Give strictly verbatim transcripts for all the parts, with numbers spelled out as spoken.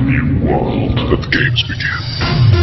new world of games begin.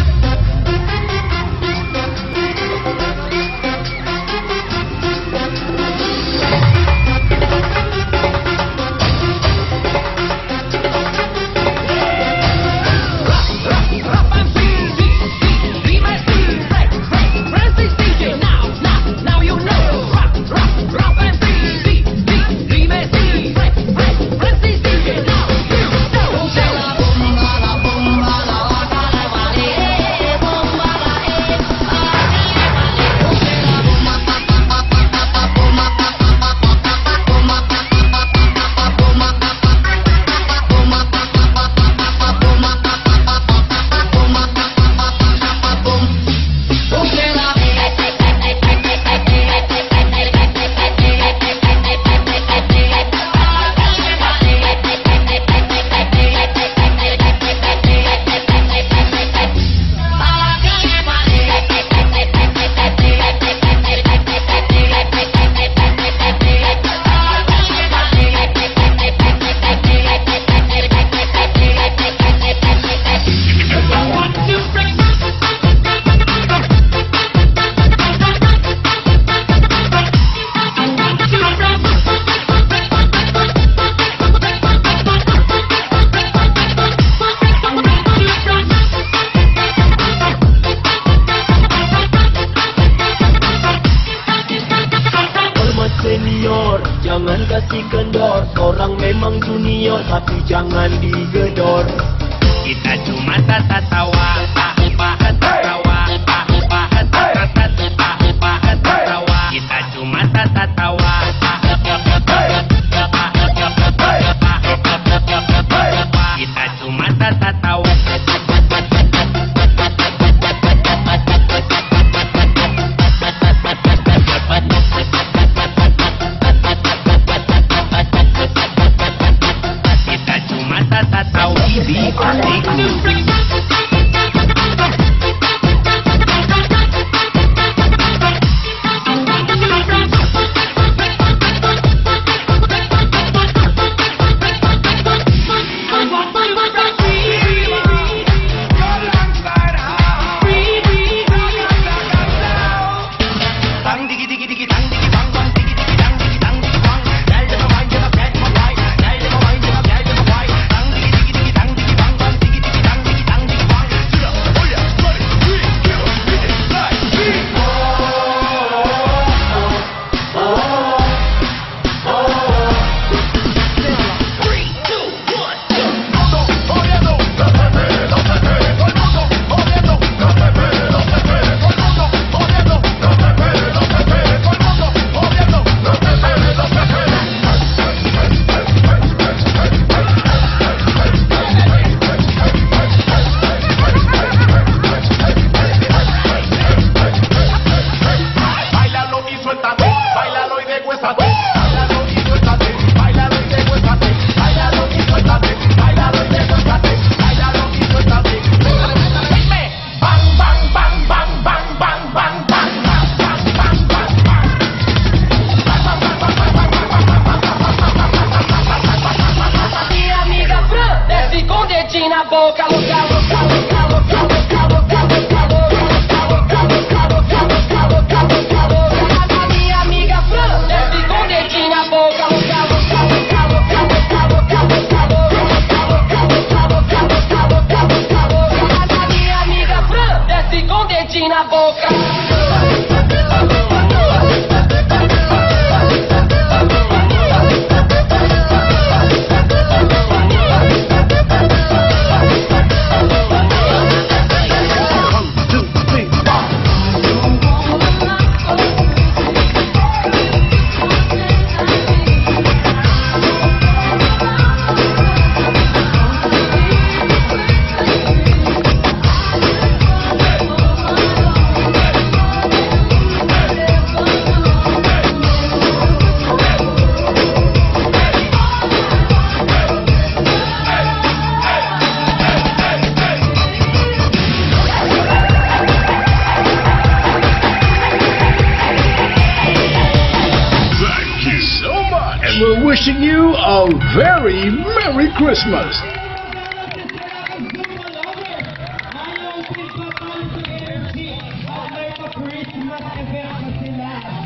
Jangan kasih kendor, korang memang junior tapi jangan digedor. Kita cuma tata tawa, tawa tawa, tawa tawa, tawa. Kita cuma tata tawa. Kita cuma tata tawa. Na boca, louca, louca, louca, louca, louca, louca, louca, louca, louca, louca, a minha amiga Fran desce com o dedinho na boca, louca, louca, louca, louca, louca, louca, louca, louca, louca, louca, louca, a minha amiga Fran desce com o dedinho na boca. We're wishing you a very Merry Christmas. Christmas event pa sila.